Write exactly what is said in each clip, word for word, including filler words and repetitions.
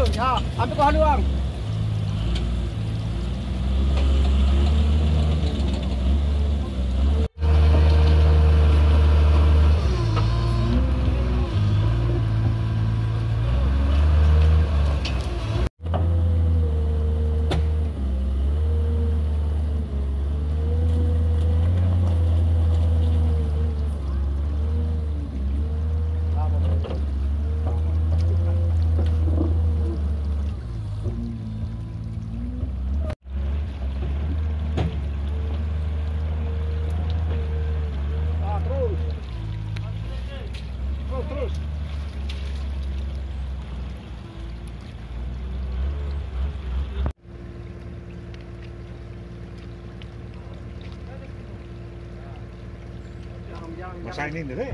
turun. Ya, ambil ke haluang. Masa ini deh.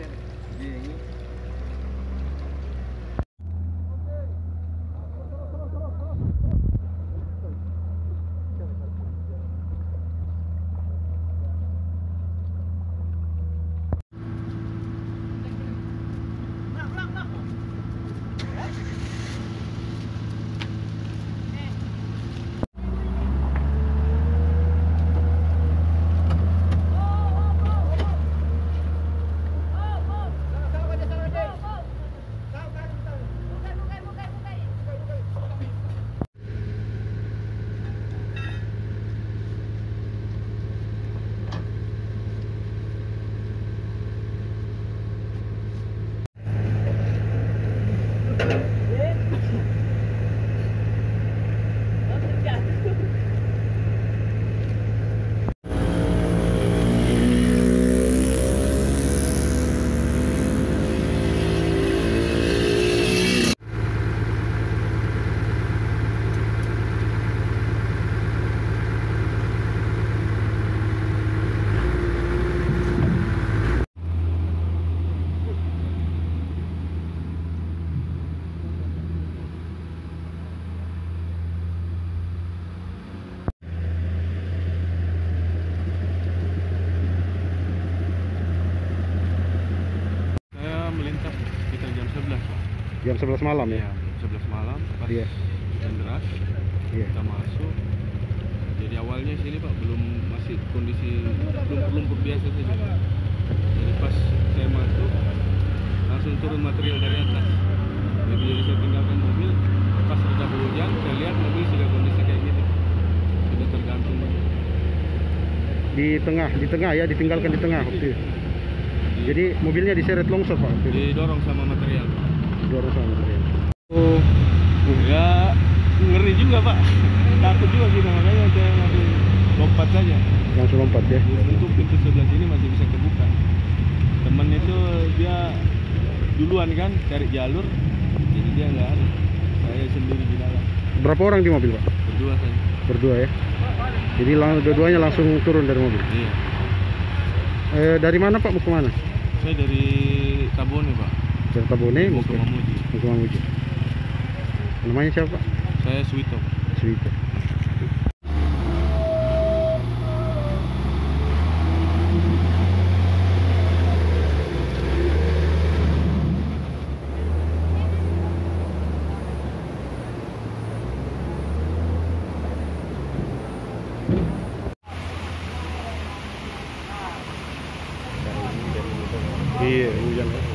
Jam sebelas malam ya? Iya, sebelas malam pas Iya. hujan deras. Iya. Kita masuk. Jadi awalnya sini Pak belum masih kondisi lumpur-lumpur biasa saja. Jadi pas saya masuk langsung turun material dari atas. Jadi, jadi saya tinggalkan mobil. Pas sudah hujan, saya lihat mobil sudah kondisi kayak gitu. Sudah tergantung. Di tengah, di tengah ya, ditinggalkan di tengah waktu itu. Jadi mobilnya diseret longsor Pak? Waktu itu. Didorong sama material. Didorong sama material. Oh, ya ngeri juga Pak. Takut juga kita, makanya saya langsung lompat saja. Langsung lompat ya? Untuk pintu sebelah sini masih bisa kebuka. Temen itu dia duluan kan cari jalur, jadi dia nggak ada. Saya sendiri di dalam. Berapa orang di mobil Pak? Berdua saja. Berdua ya? Jadi lang dua-duanya langsung turun dari mobil? Iya. Eh, dari mana Pak, mau ke mana? Saya dari Tabone Pak. Dari Tabone Mau ke Mamuju. Mau ke Mamuju. Namanya siapa Pak? Saya Suito. Suito. Iya, hujan.